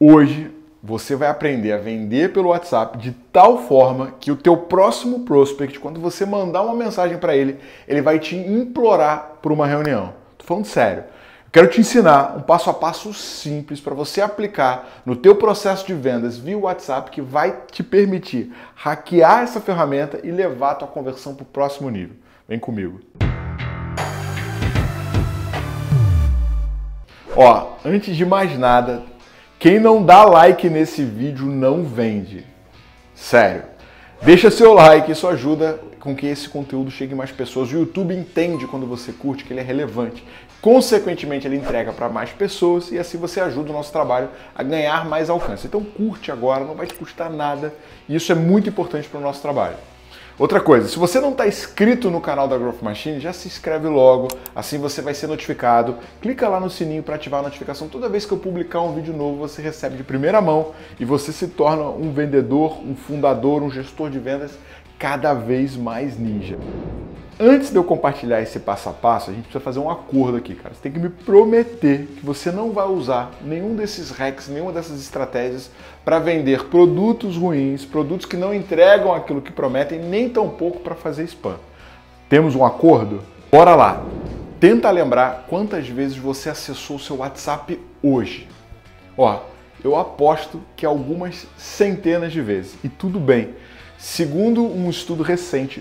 Hoje você vai aprender a vender pelo WhatsApp de tal forma que o teu próximo prospect, quando você mandar uma mensagem para ele, ele vai te implorar por uma reunião. Tô falando sério. Eu quero te ensinar um passo a passo simples para você aplicar no teu processo de vendas via WhatsApp que vai te permitir hackear essa ferramenta e levar a tua conversão para o próximo nível. Vem comigo. Ó, antes de mais nada, quem não dá like nesse vídeo não vende. Sério. Deixa seu like, isso ajuda com que esse conteúdo chegue a mais pessoas. O YouTube entende quando você curte que ele é relevante. Consequentemente, ele entrega para mais pessoas e assim você ajuda o nosso trabalho a ganhar mais alcance. Então curte agora, não vai te custar nada e isso é muito importante para o nosso trabalho. Outra coisa, se você não está inscrito no canal da Growth Machine, já se inscreve logo, assim você vai ser notificado. Clica lá no sininho para ativar a notificação. Toda vez que eu publicar um vídeo novo, você recebe de primeira mão e você se torna um vendedor, um fundador, um gestor de vendas cada vez mais ninja. Antes de eu compartilhar esse passo a passo, a gente precisa fazer um acordo aqui, cara. Você tem que me prometer que você não vai usar nenhum desses hacks, nenhuma dessas estratégias para vender produtos ruins, produtos que não entregam aquilo que prometem, nem tampouco para fazer spam. Temos um acordo? Bora lá! Tenta lembrar quantas vezes você acessou o seu WhatsApp hoje. Ó, eu aposto que algumas centenas de vezes. E tudo bem. Segundo um estudo recente,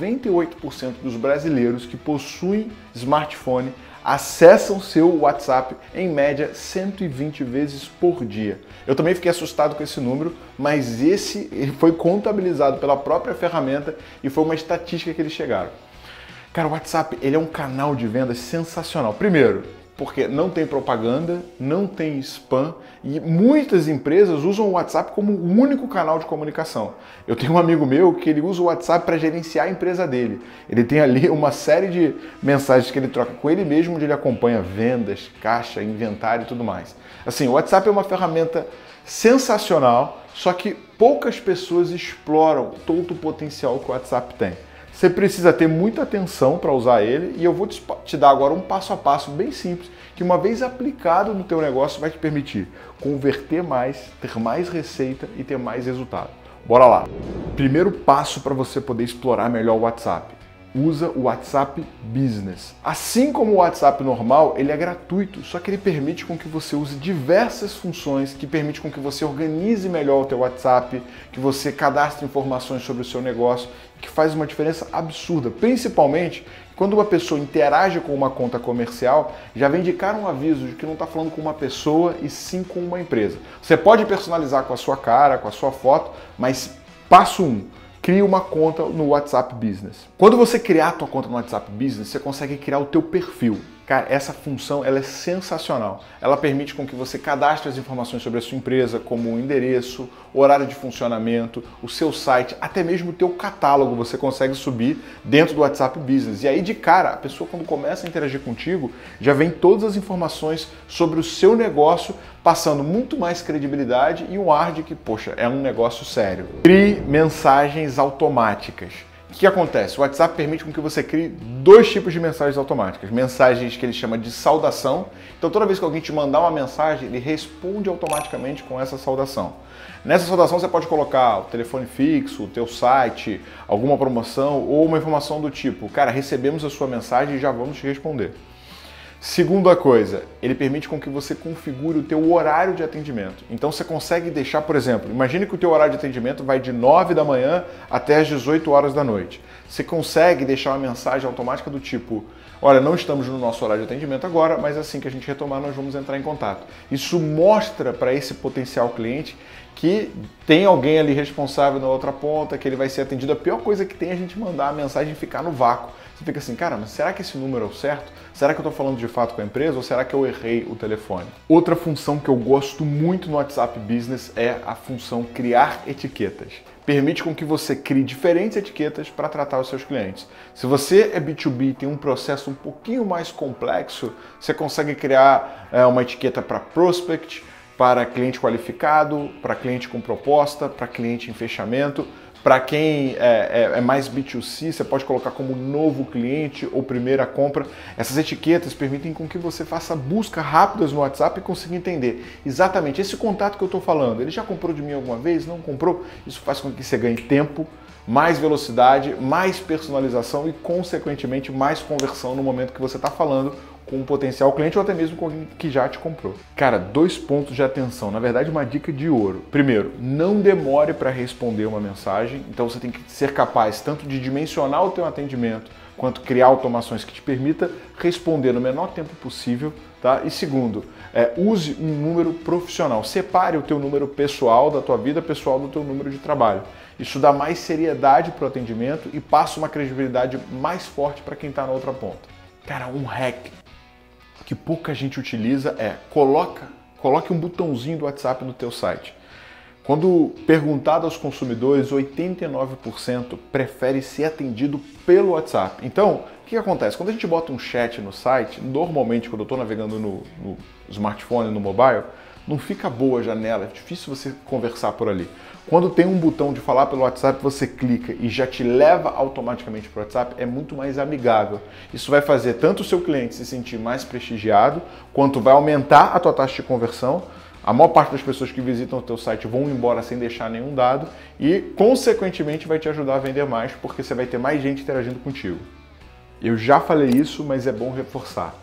98% dos brasileiros que possuem smartphone acessam seu WhatsApp em média 120 vezes por dia. Eu também fiquei assustado com esse número, mas esse foi contabilizado pela própria ferramenta e foi uma estatística que eles chegaram. Cara, o WhatsApp ele é um canal de vendas sensacional. Primeiro, porque não tem propaganda, não tem spam e muitas empresas usam o WhatsApp como o único canal de comunicação. Eu tenho um amigo meu que ele usa o WhatsApp para gerenciar a empresa dele. Ele tem ali uma série de mensagens que ele troca com ele mesmo, onde ele acompanha vendas, caixa, inventário e tudo mais. Assim, o WhatsApp é uma ferramenta sensacional, só que poucas pessoas exploram todo o potencial que o WhatsApp tem. Você precisa ter muita atenção para usar ele e eu vou te dar agora um passo a passo bem simples que uma vez aplicado no teu negócio vai te permitir converter mais, ter mais receita e ter mais resultado. Bora lá! Primeiro passo para você poder explorar melhor o WhatsApp. Usa o WhatsApp Business. Assim como o WhatsApp normal, ele é gratuito, só que ele permite com que você use diversas funções, que permite com que você organize melhor o teu WhatsApp, que você cadastre informações sobre o seu negócio, que faz uma diferença absurda, principalmente quando uma pessoa interage com uma conta comercial, já vem de cara um aviso de que não está falando com uma pessoa e sim com uma empresa. Você pode personalizar com a sua cara, com a sua foto, mas passo 1. Crie uma conta no WhatsApp Business. Quando você criar a tua conta no WhatsApp Business, você consegue criar o teu perfil. Cara, essa função ela é sensacional. Ela permite com que você cadastre as informações sobre a sua empresa, como o endereço, horário de funcionamento, o seu site, até mesmo o teu catálogo você consegue subir dentro do WhatsApp Business. E aí de cara, a pessoa quando começa a interagir contigo, já vem todas as informações sobre o seu negócio, passando muito mais credibilidade e um ar de que, poxa, é um negócio sério. Crie mensagens automáticas. O que acontece? O WhatsApp permite com que você crie dois tipos de mensagens automáticas. Mensagens que ele chama de saudação. Então toda vez que alguém te mandar uma mensagem, ele responde automaticamente com essa saudação. Nessa saudação você pode colocar o telefone fixo, o teu site, alguma promoção ou uma informação do tipo, cara, recebemos a sua mensagem e já vamos te responder. Segunda coisa, ele permite com que você configure o teu horário de atendimento. Então você consegue deixar, por exemplo, imagine que o teu horário de atendimento vai de 9 da manhã até as 18 horas da noite. Você consegue deixar uma mensagem automática do tipo, olha, não estamos no nosso horário de atendimento agora, mas assim que a gente retomar nós vamos entrar em contato. Isso mostra para esse potencial cliente que tem alguém ali responsável na outra ponta, que ele vai ser atendido. A pior coisa que tem é a gente mandar a mensagem e ficar no vácuo. Você fica assim, cara, mas será que esse número é o certo? Será que eu estou falando de fato com a empresa ou será que eu errei o telefone? Outra função que eu gosto muito no WhatsApp Business é a função criar etiquetas. Permite com que você crie diferentes etiquetas para tratar os seus clientes. Se você é B2B e tem um processo um pouquinho mais complexo, você consegue criar uma etiqueta para prospect, para cliente qualificado, para cliente com proposta, para cliente em fechamento. Para quem é mais B2C, você pode colocar como novo cliente ou primeira compra. Essas etiquetas permitem com que você faça busca rápidas no WhatsApp e consiga entender exatamente esse contato que eu estou falando. Ele já comprou de mim alguma vez? Não comprou? Isso faz com que você ganhe tempo, mais velocidade, mais personalização e, consequentemente, mais conversão no momento que você está falando com um potencial cliente ou até mesmo com alguém que já te comprou. Cara, 2 pontos de atenção, na verdade uma dica de ouro. Primeiro, não demore para responder uma mensagem, então você tem que ser capaz tanto de dimensionar o teu atendimento quanto criar automações que te permita responder no menor tempo possível, tá? E segundo, use um número profissional, separe o teu número pessoal da tua vida pessoal do teu número de trabalho. Isso dá mais seriedade para o atendimento e passa uma credibilidade mais forte para quem está na outra ponta. Cara, um hack que pouca gente utiliza coloque um botãozinho do WhatsApp no teu site. Quando perguntado aos consumidores, 89% prefere ser atendido pelo WhatsApp. Então, o que acontece? Quando a gente bota um chat no site, normalmente quando eu estou navegando no smartphone, no mobile, não fica boa a janela, é difícil você conversar por ali. Quando tem um botão de falar pelo WhatsApp, você clica e já te leva automaticamente para o WhatsApp, é muito mais amigável. Isso vai fazer tanto o seu cliente se sentir mais prestigiado, quanto vai aumentar a tua taxa de conversão. A maior parte das pessoas que visitam o teu site vão embora sem deixar nenhum dado e, consequentemente, vai te ajudar a vender mais, porque você vai ter mais gente interagindo contigo. Eu já falei isso, mas é bom reforçar.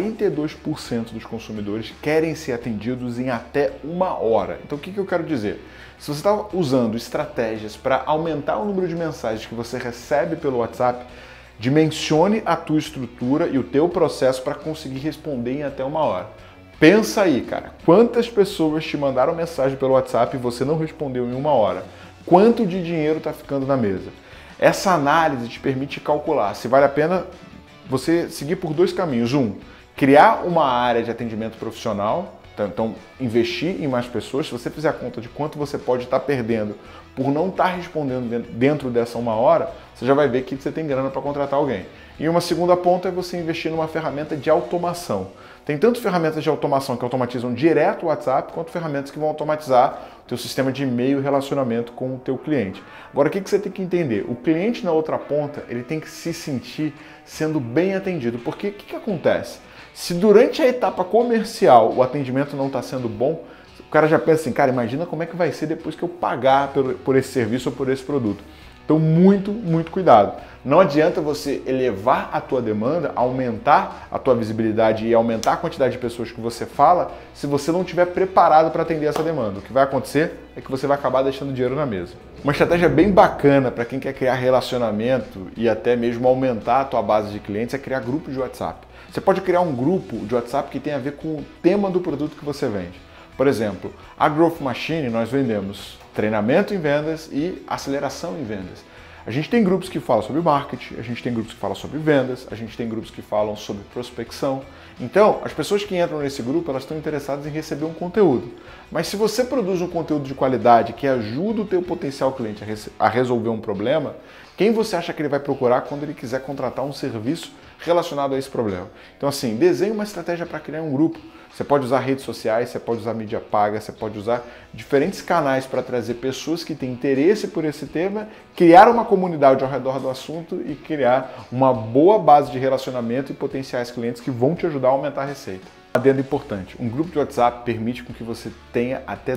42% dos consumidores querem ser atendidos em até 1 hora. Então o que eu quero dizer? Se você está usando estratégias para aumentar o número de mensagens que você recebe pelo WhatsApp, dimensione a tua estrutura e o teu processo para conseguir responder em até 1 hora. Pensa aí, cara, quantas pessoas te mandaram mensagem pelo WhatsApp e você não respondeu em 1 hora? Quanto de dinheiro está ficando na mesa? Essa análise te permite calcular se vale a pena você seguir por 2 caminhos. Criar uma área de atendimento profissional, então investir em mais pessoas. Se você fizer a conta de quanto você pode estar perdendo por não estar respondendo dentro dessa 1 hora, você já vai ver que você tem grana para contratar alguém. E uma segunda ponta é você investir numa ferramenta de automação. Tem tanto ferramentas de automação que automatizam direto o WhatsApp, quanto ferramentas que vão automatizar o teu sistema de e-mail e relacionamento com o teu cliente. Agora, o que você tem que entender? O cliente na outra ponta, ele tem que se sentir sendo bem atendido. Porque o que acontece? Se durante a etapa comercial o atendimento não está sendo bom, o cara já pensa assim, cara, imagina como é que vai ser depois que eu pagar por esse serviço ou por esse produto. Então, muito, muito cuidado. Não adianta você elevar a tua demanda, aumentar a tua visibilidade e aumentar a quantidade de pessoas que você fala, se você não estiver preparado para atender essa demanda. O que vai acontecer é que você vai acabar deixando dinheiro na mesa. Uma estratégia bem bacana para quem quer criar relacionamento e até mesmo aumentar a tua base de clientes é criar grupos de WhatsApp. Você pode criar um grupo de WhatsApp que tenha a ver com o tema do produto que você vende. Por exemplo, a Growth Machine nós vendemos treinamento em vendas e aceleração em vendas. A gente tem grupos que falam sobre marketing, a gente tem grupos que falam sobre vendas, a gente tem grupos que falam sobre prospecção. Então, as pessoas que entram nesse grupo, elas estão interessadas em receber um conteúdo. Mas se você produz um conteúdo de qualidade que ajuda o teu potencial cliente a resolver um problema, quem você acha que ele vai procurar quando ele quiser contratar um serviço relacionado a esse problema? Então, assim, desenhe uma estratégia para criar um grupo. Você pode usar redes sociais, você pode usar mídia paga, você pode usar diferentes canais para trazer pessoas que têm interesse por esse tema, criar uma comunidade ao redor do assunto e criar uma boa base de relacionamento e potenciais clientes que vão te ajudar a aumentar a receita. Adendo importante, um grupo de WhatsApp permite com que você tenha até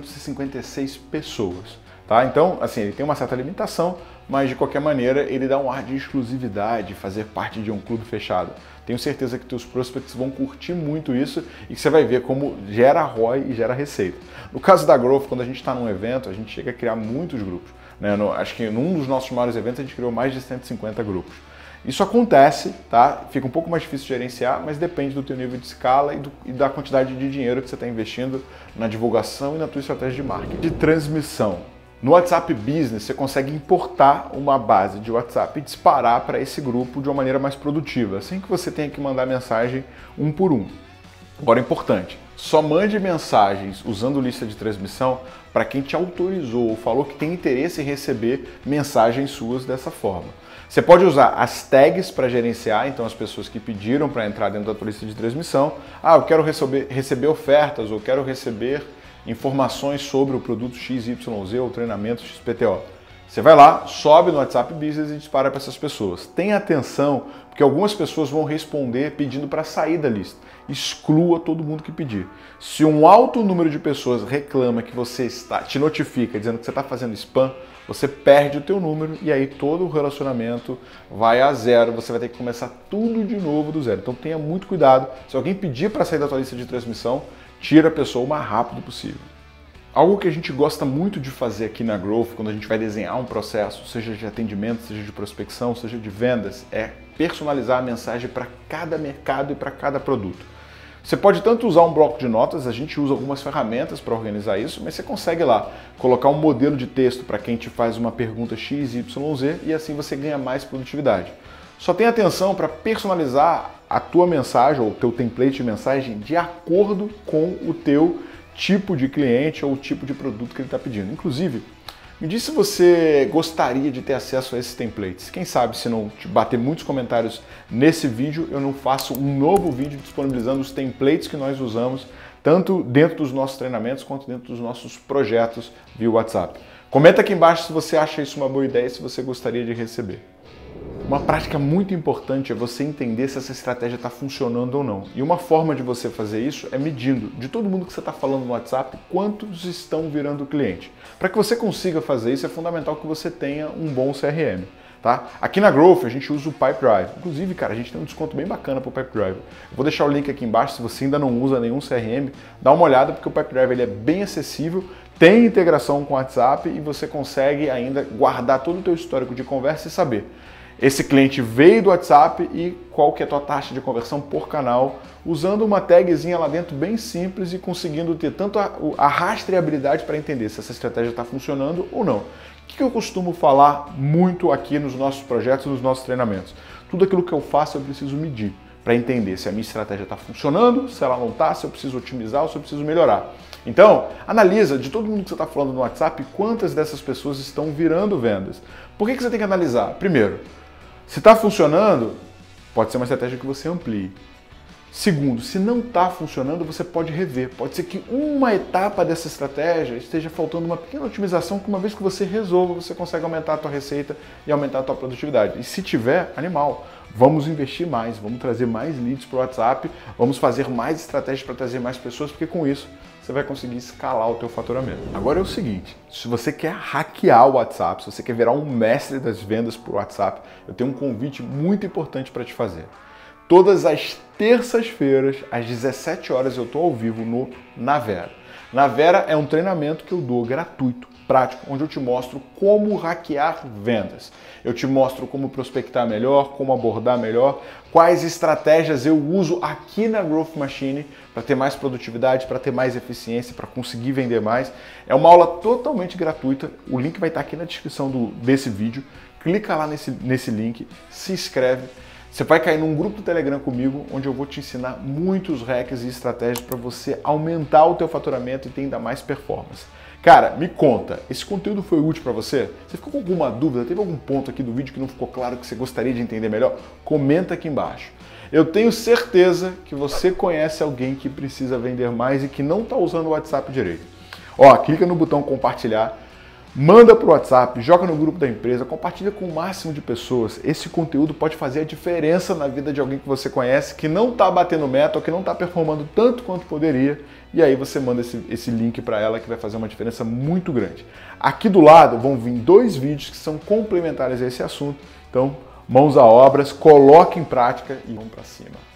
256 pessoas. Tá? Então, assim, ele tem uma certa limitação, mas de qualquer maneira ele dá um ar de exclusividade, fazer parte de um clube fechado. Tenho certeza que teus prospects vão curtir muito isso e que você vai ver como gera ROI e gera receita. No caso da Growth, quando a gente está num evento, a gente chega a criar muitos grupos. Né? Acho que num dos nossos maiores eventos a gente criou mais de 150 grupos. Isso acontece, tá? Fica um pouco mais difícil de gerenciar, mas depende do teu nível de escala e da quantidade de dinheiro que você está investindo na divulgação e na tua estratégia de marketing. De transmissão. No WhatsApp Business, você consegue importar uma base de WhatsApp e disparar para esse grupo de uma maneira mais produtiva, sem que você tenha que mandar mensagem um por um. Agora, importante, só mande mensagens usando lista de transmissão para quem te autorizou ou falou que tem interesse em receber mensagens suas dessa forma. Você pode usar as tags para gerenciar, então as pessoas que pediram para entrar dentro da tua lista de transmissão, eu quero receber ofertas ou quero receber informações sobre o produto XYZ ou treinamento XPTO. Você vai lá, sobe no WhatsApp Business e dispara para essas pessoas. Tenha atenção, porque algumas pessoas vão responder pedindo para sair da lista. Exclua todo mundo que pedir. Se um alto número de pessoas reclama que você te notifica dizendo que você está fazendo spam, você perde o teu número e aí todo o relacionamento vai a zero. Você vai ter que começar tudo de novo do zero. Então tenha muito cuidado. Se alguém pedir para sair da tua lista de transmissão, tira a pessoa o mais rápido possível. Algo que a gente gosta muito de fazer aqui na Growth, quando a gente vai desenhar um processo, seja de atendimento, seja de prospecção, seja de vendas, é personalizar a mensagem para cada mercado e para cada produto. Você pode tanto usar um bloco de notas, a gente usa algumas ferramentas para organizar isso, mas você consegue lá colocar um modelo de texto para quem te faz uma pergunta X, Y, Z e assim você ganha mais produtividade. Só tenha atenção para personalizar a tua mensagem ou o teu template de mensagem de acordo com o teu tipo de cliente ou o tipo de produto que ele está pedindo. Inclusive, me diz se você gostaria de ter acesso a esses templates. Quem sabe se não te bater muitos comentários nesse vídeo, eu não faço um novo vídeo disponibilizando os templates que nós usamos, tanto dentro dos nossos treinamentos quanto dentro dos nossos projetos via WhatsApp. Comenta aqui embaixo se você acha isso uma boa ideia e se você gostaria de receber. Uma prática muito importante é você entender se essa estratégia está funcionando ou não. E uma forma de você fazer isso é medindo de todo mundo que você está falando no WhatsApp quantos estão virando cliente. Para que você consiga fazer isso é fundamental que você tenha um bom CRM. Tá? Aqui na Growth a gente usa o Pipedrive. Inclusive, cara, a gente tem um desconto bem bacana para o Pipedrive. Eu vou deixar o link aqui embaixo, se você ainda não usa nenhum CRM, dá uma olhada porque o Pipedrive ele é bem acessível, tem integração com o WhatsApp e você consegue ainda guardar todo o teu histórico de conversa e saber esse cliente veio do WhatsApp e qual que é a tua taxa de conversão por canal, usando uma tagzinha lá dentro bem simples e conseguindo ter tanto a rastreabilidade para entender se essa estratégia está funcionando ou não. O que eu costumo falar muito aqui nos nossos projetos, nos nossos treinamentos? Tudo aquilo que eu faço eu preciso medir para entender se a minha estratégia está funcionando, se ela não está, se eu preciso otimizar ou se eu preciso melhorar. Então, analisa de todo mundo que você está falando no WhatsApp quantas dessas pessoas estão virando vendas. Por que você tem que analisar? Primeiro, se está funcionando, pode ser uma estratégia que você amplie. Segundo, se não está funcionando, você pode rever. Pode ser que uma etapa dessa estratégia esteja faltando uma pequena otimização que uma vez que você resolva, você consegue aumentar a tua receita e aumentar a tua produtividade. E se tiver, animal, vamos investir mais, vamos trazer mais leads para o WhatsApp, vamos fazer mais estratégias para trazer mais pessoas, porque com isso você vai conseguir escalar o teu faturamento. Agora é o seguinte, se você quer hackear o WhatsApp, se você quer virar um mestre das vendas por WhatsApp, eu tenho um convite muito importante para te fazer. Todas as terças-feiras, às 17 horas, eu estou ao vivo no Navera. Navera é um treinamento que eu dou gratuito, prático, onde eu te mostro como hackear vendas. Eu te mostro como prospectar melhor, como abordar melhor, quais estratégias eu uso aqui na Growth Machine para ter mais produtividade, para ter mais eficiência, para conseguir vender mais. É uma aula totalmente gratuita, o link vai estar aqui na descrição desse vídeo. Clica lá nesse link, se inscreve. Você vai cair num grupo do Telegram comigo, onde eu vou te ensinar muitos hacks e estratégias para você aumentar o teu faturamento e ter ainda mais performance. Cara, me conta, esse conteúdo foi útil para você? Você ficou com alguma dúvida? Teve algum ponto aqui do vídeo que não ficou claro que você gostaria de entender melhor? Comenta aqui embaixo. Eu tenho certeza que você conhece alguém que precisa vender mais e que não está usando o WhatsApp direito. Ó, clica no botão compartilhar. Manda para o WhatsApp, joga no grupo da empresa, compartilha com o máximo de pessoas. Esse conteúdo pode fazer a diferença na vida de alguém que você conhece, que não está batendo meta ou que não está performando tanto quanto poderia. E aí você manda esse link para ela que vai fazer uma diferença muito grande. Aqui do lado vão vir 2 vídeos que são complementares a esse assunto. Então, mãos à obras, coloque em prática e vamos para cima.